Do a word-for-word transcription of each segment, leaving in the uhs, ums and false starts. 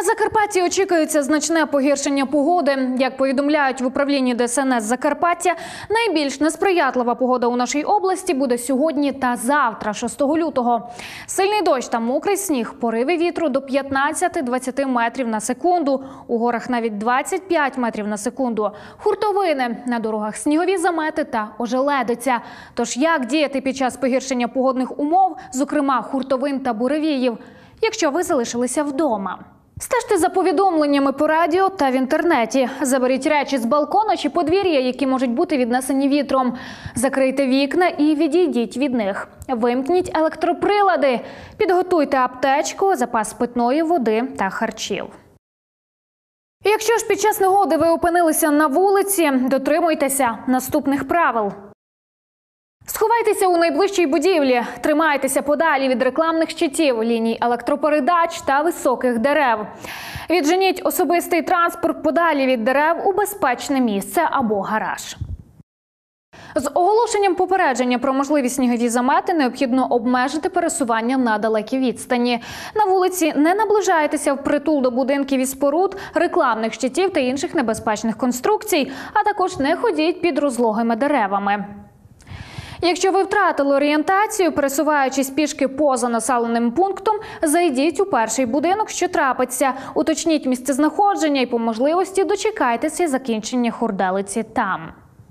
На Закарпатті очікується значне погіршення погоди. Як повідомляють в управлінні Де Ес Ен Ес Закарпаття, найбільш несприятлива погода у нашій області буде сьогодні та завтра, шостого лютого. Сильний дощ та мокрий сніг, пориви вітру до п'ятнадцяти - двадцяти метрів на секунду. У горах навіть двадцять п'ять метрів на секунду. Хуртовини, на дорогах снігові замети та ожеледиця. Тож як діяти під час погіршення погодних умов, зокрема хуртовин та буревіїв, якщо ви залишилися вдома? Стежте за повідомленнями по радіо та в інтернеті. Заберіть речі з балкона чи подвір'я, які можуть бути віднесені вітром. Закрийте вікна і відійдіть від них. Вимкніть електроприлади. Підготуйте аптечку, запас питної води та харчів. Якщо ж під час негоди ви опинилися на вулиці, дотримуйтеся наступних правил. Сховайтеся у найближчій будівлі, тримайтеся подалі від рекламних щитів, ліній електропередач та високих дерев. Відженіть особистий транспорт подалі від дерев у безпечне місце або гараж. З оголошенням попередження про можливі снігові замети необхідно обмежити пересування на далекі відстані. На вулиці не наближайтеся впритул до будинків і споруд, рекламних щитів та інших небезпечних конструкцій, а також не ходіть під розлогими деревами. Якщо ви втратили орієнтацію, пересуваючись пішки поза населеним пунктом, зайдіть у перший будинок, що трапиться, уточніть місцезнаходження і по можливості дочекайтеся закінчення хурделиці там.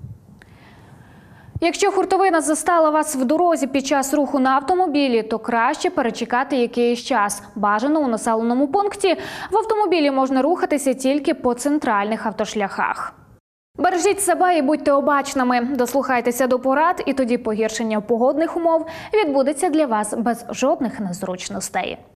Якщо хуртовина застала вас в дорозі під час руху на автомобілі, то краще перечекати якийсь час. Бажано у населеному пункті. В автомобілі можна рухатися тільки по центральних автошляхах. Бережіть себе і будьте обачними. Дослухайтеся до порад, і тоді погіршення погодних умов відбудеться для вас без жодних незручностей.